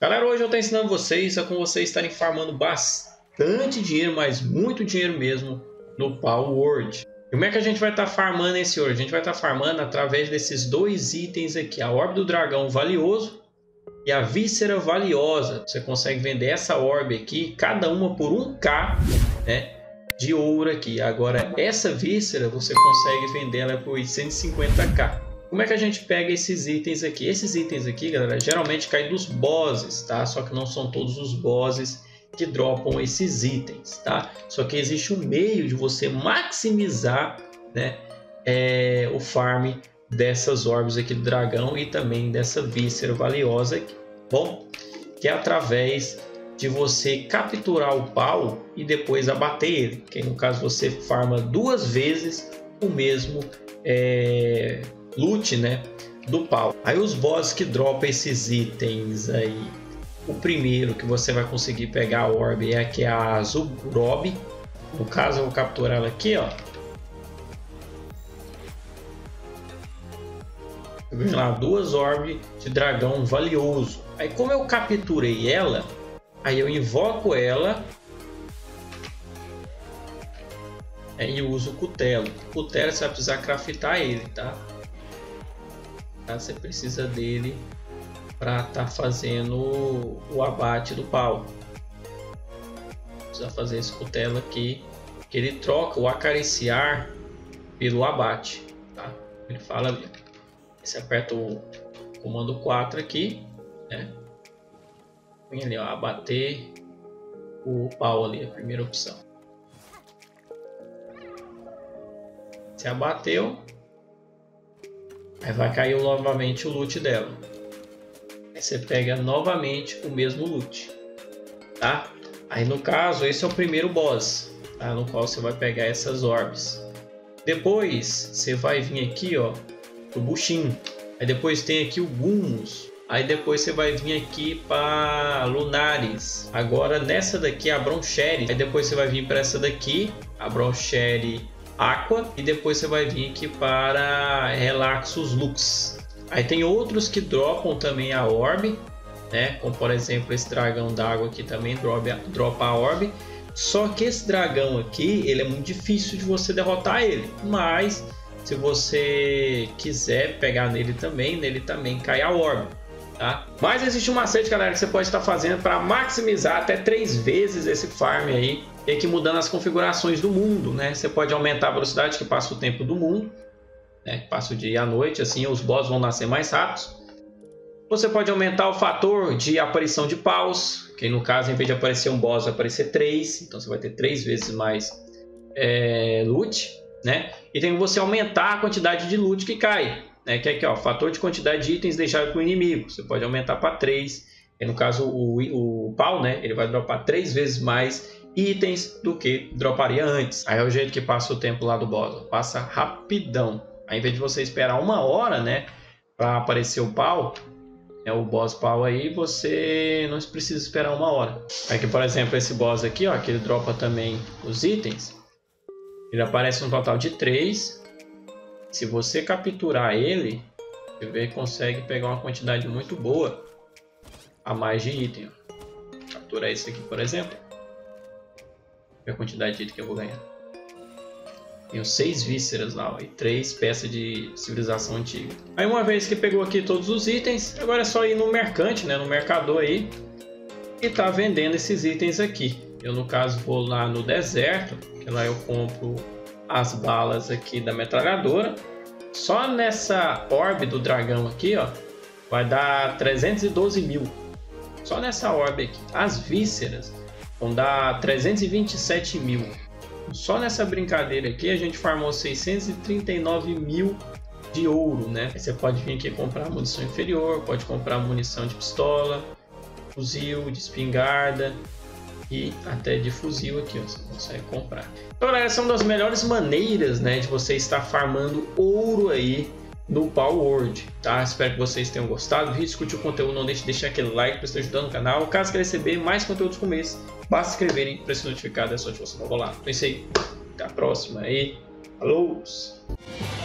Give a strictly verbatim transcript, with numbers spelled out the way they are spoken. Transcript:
Galera, hoje eu estou ensinando vocês a como vocês estarem farmando bastante dinheiro, mas muito dinheiro mesmo, no Palworld. E como é que a gente vai estar tá farmando esse ouro? A gente vai estar tá farmando através desses dois itens aqui, a Orbe do Dragão Valioso e a Víscera Valiosa. Você consegue vender essa orbe aqui, cada uma por um K, né, de ouro aqui. Agora, essa Víscera você consegue vender ela por oitocentos e cinquenta K. Como é que a gente pega esses itens aqui? Esses itens aqui, galera, geralmente caem dos bosses, tá? Só que não são todos os bosses que dropam esses itens, tá? Só que existe um meio de você maximizar, né, é, o farm dessas orbes aqui do dragão e também dessa Víscera Valiosa aqui, bom? Que é através de você capturar o pau e depois abater ele. Que no caso você farma duas vezes o mesmo é, loot, né, do pau. Aí os bosses que dropam esses itens aí, o primeiro que você vai conseguir pegar a orbe é aqui, a Azurobe. No caso eu vou capturar ela aqui, ó. Vem lá, duas orbes de dragão valioso. Aí como eu capturei ela, aí eu invoco ela e uso o cutelo. O cutelo você vai precisar craftar ele, tá? Você precisa dele para estar tá fazendo o abate do pau. Precisa fazer esse cutelo aqui, que ele troca o acariciar pelo abate, tá? Ele fala ali. Você aperta o comando quatro aqui, né? Vem ali, ó, abater o pau ali, a primeira opção. Se abateu, aí vai cair novamente o loot dela. Aí você pega novamente o mesmo loot, tá? Aí no caso, esse é o primeiro boss, tá? No qual você vai pegar essas orbes. Depois você vai vir aqui, ó, o buchinho. Aí depois tem aqui o Gumus. Aí depois você vai vir aqui para Lunaris. Agora nessa daqui a Broncheri. Aí depois você vai vir para essa daqui, a Broncheri Aqua. E depois você vai vir aqui para Relaxus Lux. Aí tem outros que dropam também a orbe, né? Como por exemplo esse dragão d'água aqui também dropa, dropa a orbe. Só que esse dragão aqui, ele é muito difícil de você derrotar ele. Mas se você quiser pegar nele também, nele também cai a orbe, tá? Mas existe um macete, galera, que você pode estar fazendo para maximizar até três vezes esse farm aí, e aqui mudando as configurações do mundo, né? Você pode aumentar a velocidade que passa o tempo do mundo, né? Passa o dia e a noite, assim os bosses vão nascer mais rápidos. Você pode aumentar o fator de aparição de paus, que no caso, em vez de aparecer um boss, vai aparecer três, então você vai ter três vezes mais é, loot, né? E tem que você aumentar a quantidade de loot que cai, né? Que é aqui, ó, fator de quantidade de itens deixados para o inimigo. Você pode aumentar para três. E no caso o, o pau, né? Ele vai dropar três vezes mais itens do que droparia antes. Aí é o jeito que passa o tempo lá do boss, passa rapidão. Aí, em vez de você esperar uma hora, né, para aparecer o pau, é o boss pau aí, você não precisa esperar uma hora. Aqui, por exemplo, esse boss aqui, ó, que ele dropa também os itens. Ele aparece no total de três. Se você capturar ele, você consegue pegar uma quantidade muito boa a mais de item. Capturar esse aqui, por exemplo. Olha a quantidade de item que eu vou ganhar. Tenho seis vísceras lá, ó, e três peças de civilização antiga. Aí uma vez que pegou aqui todos os itens, agora é só ir no mercante, né, no mercador aí, e tá vendendo esses itens aqui. Eu no caso vou lá no deserto, que lá eu compro as balas aqui da metralhadora. Só nessa orbe do dragão aqui, ó, vai dar trezentos e doze mil. Só nessa orbe aqui. As vísceras vão dar trezentos e vinte e sete mil. Só nessa brincadeira aqui a gente farmou seiscentos e trinta e nove mil de ouro, né? Aí você pode vir aqui comprar munição inferior, pode comprar munição de pistola, fuzil, de espingarda e até de fuzil aqui, ó, você consegue comprar. Então, galera, essa é uma das melhores maneiras, né, de você estar farmando ouro aí no Palworld, tá? Espero que vocês tenham gostado do vídeo. Se curtiu o conteúdo, não deixe de deixar aquele like para estar ajudando o canal. Caso queira receber mais conteúdos como esse, basta se inscreverem para ser notificado, é só ativar o sininho lá. Então é isso aí, até a próxima e falou!